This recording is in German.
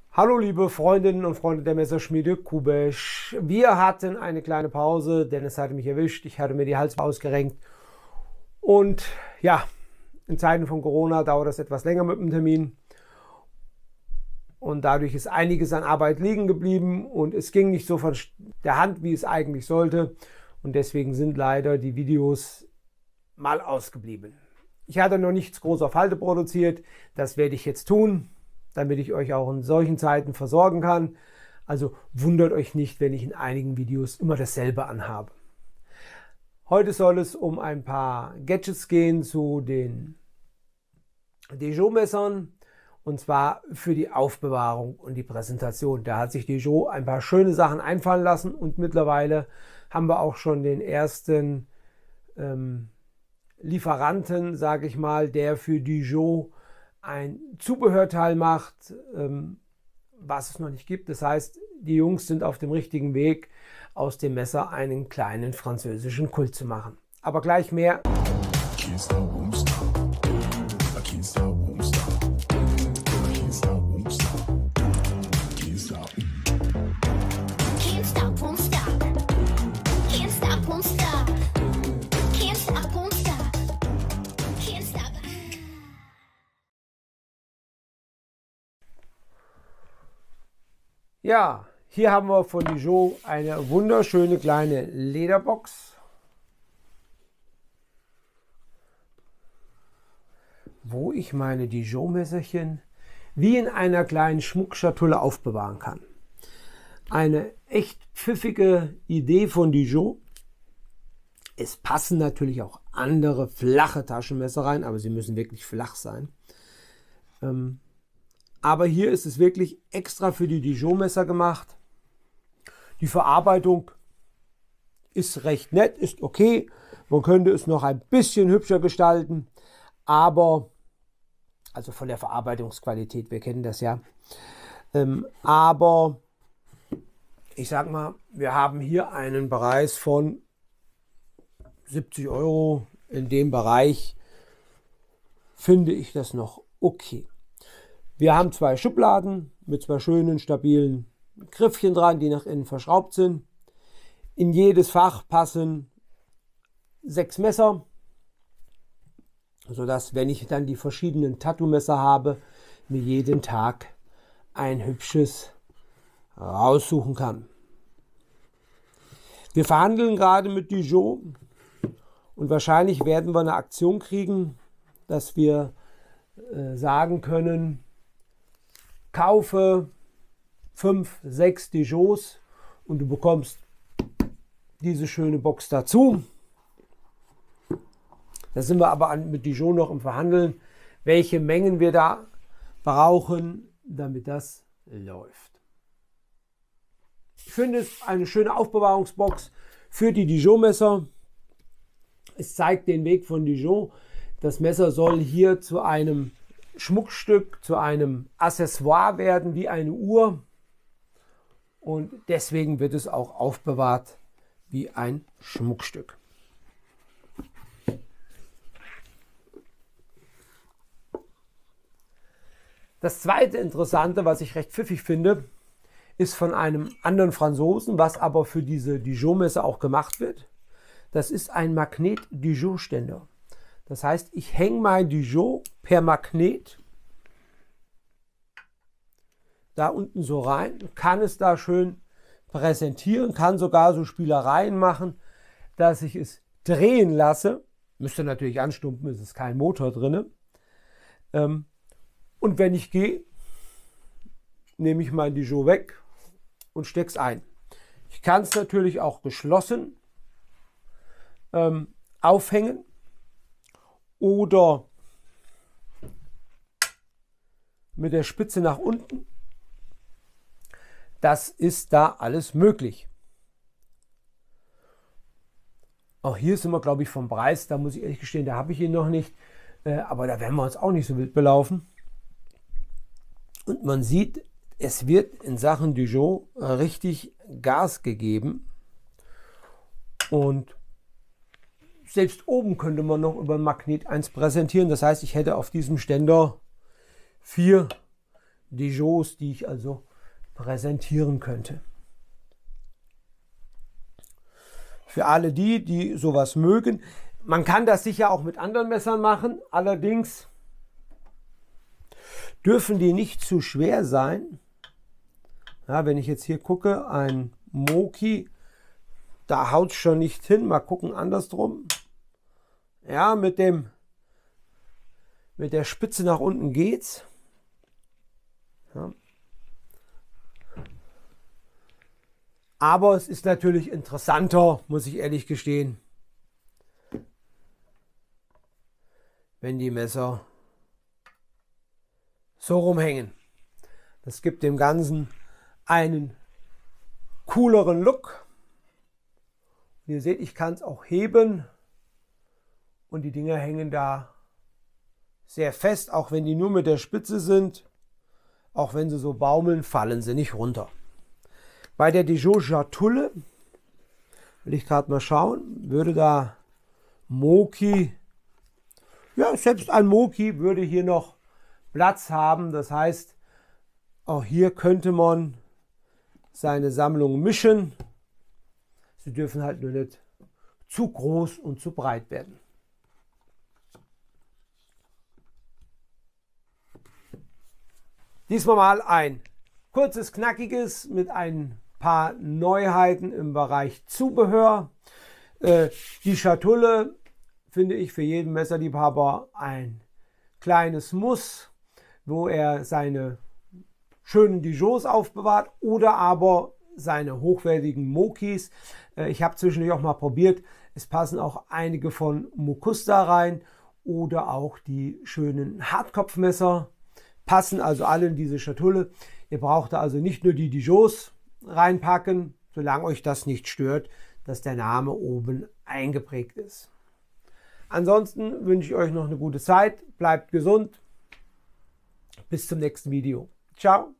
Hallo liebe Freundinnen und Freunde der Messerschmiede Kubesch. Wir hatten eine kleine Pause, denn es hatte mich erwischt. Ich hatte mir die Halsband ausgerenkt. Und ja, in Zeiten von Corona dauert das etwas länger mit dem Termin. Und dadurch ist einiges an Arbeit liegen geblieben und es ging nicht so von der Hand, wie es eigentlich sollte. Und deswegen sind leider die Videos mal ausgeblieben. Ich hatte noch nichts groß auf Halde produziert. Das werde ich jetzt tun, damit ich euch auch in solchen Zeiten versorgen kann. Also wundert euch nicht, wenn ich in einigen Videos immer dasselbe anhabe. Heute soll es um ein paar Gadgets gehen zu den Dejot-Messern. Und zwar für die Aufbewahrung und die Präsentation. Da hat sich Dejot ein paar schöne Sachen einfallen lassen und mittlerweile haben wir auch schon den ersten Lieferanten, sage ich mal, der für Dejot ein Zubehörteil macht, was es noch nicht gibt. Das heißt, die Jungs sind auf dem richtigen Weg, aus dem Messer einen kleinen französischen Kult zu machen. Aber gleich mehr. Ja, hier haben wir von Dejot eine wunderschöne kleine Lederbox, wo ich meine Dejot-Messerchen wie in einer kleinen Schmuckschatulle aufbewahren kann. Eine echt pfiffige Idee von Dejot. Es passen natürlich auch andere flache Taschenmesser rein, aber sie müssen wirklich flach sein. Aber hier ist es wirklich extra für die Dejot-Messer gemacht. Die Verarbeitung ist recht nett, ist okay. Man könnte es noch ein bisschen hübscher gestalten, aber, also von der Verarbeitungsqualität, wir kennen das ja. Aber ich sag mal, wir haben hier einen Preis von 70 €. In dem Bereich finde ich das noch okay. Wir haben zwei Schubladen mit zwei schönen, stabilen Griffchen dran, die nach innen verschraubt sind. In jedes Fach passen 6 Messer, sodass, wenn ich dann die verschiedenen Tattoo-Messer habe, mir jeden Tag ein hübsches raussuchen kann. Wir verhandeln gerade mit Dejot und wahrscheinlich werden wir eine Aktion kriegen, dass wir sagen können, kaufe 5, 6 Dejots und du bekommst diese schöne Box dazu. Da sind wir aber mit Dejot noch im Verhandeln, welche Mengen wir da brauchen, damit das läuft. Ich finde es eine schöne Aufbewahrungsbox für die Dejot-Messer. Es zeigt den Weg von Dejot. Das Messer soll hier zu einem Schmuckstück, zu einem Accessoire werden, wie eine Uhr. Und deswegen wird es auch aufbewahrt wie ein Schmuckstück. Das zweite Interessante, was ich recht pfiffig finde, ist von einem anderen Franzosen, was aber für diese Dejot-Messer auch gemacht wird. Das ist ein Magnet-Dejot-Ständer. Das heißt, ich hänge mein Dejot per Magnet da unten so rein, kann es da schön präsentieren, kann sogar so Spielereien machen, dass ich es drehen lasse. Müsste natürlich anstumpen, es ist kein Motor drin. Und wenn ich gehe, nehme ich mein Dejot weg und stecke es ein. Ich kann es natürlich auch geschlossen aufhängen oder mit der Spitze nach unten. Das ist da alles möglich. Auch hier sind wir, glaube ich, vom Preis, da muss ich ehrlich gestehen, da habe ich ihn noch nicht, aber da werden wir uns auch nicht so wild belaufen. Und man sieht, es wird in Sachen Dejot richtig Gas gegeben. Und selbst oben könnte man noch über ein Magnet 1 präsentieren. Das heißt, ich hätte auf diesem Ständer 4 Dijots, die ich also präsentieren könnte. Für alle die sowas mögen. Man kann das sicher auch mit anderen Messern machen, allerdings dürfen die nicht zu schwer sein. Ja, wenn ich jetzt hier gucke, ein Moki, da haut es schon nicht hin. Mal gucken, andersrum. Ja, mit der Spitze nach unten geht's. Ja. Aber es ist natürlich interessanter, muss ich ehrlich gestehen, wenn die Messer so rumhängen. Das gibt dem Ganzen einen cooleren Look. Und ihr seht, ich kann es auch heben und die Dinger hängen da sehr fest, auch wenn die nur mit der Spitze sind. Auch wenn sie so baumeln, fallen sie nicht runter. Bei der Dijot Schatulle will ich gerade mal schauen, würde da Moki, ja, selbst ein Moki würde hier noch Platz haben. Das heißt, auch hier könnte man seine Sammlung mischen. Sie dürfen halt nur nicht zu groß und zu breit werden. Diesmal mal ein kurzes, knackiges mit ein paar Neuheiten im Bereich Zubehör. Die Schatulle finde ich für jeden Messerliebhaber ein kleines Muss, wo er seine schönen Dijots aufbewahrt oder aber seine hochwertigen Mokis. Ich habe zwischendurch auch mal probiert, es passen auch einige von Mukusta rein oder auch die schönen Hartkopfmesser. Passen also alle in diese Schatulle. Ihr braucht da also nicht nur die Dijots reinpacken, solange euch das nicht stört, dass der Name oben eingeprägt ist. Ansonsten wünsche ich euch noch eine gute Zeit. Bleibt gesund. Bis zum nächsten Video. Ciao.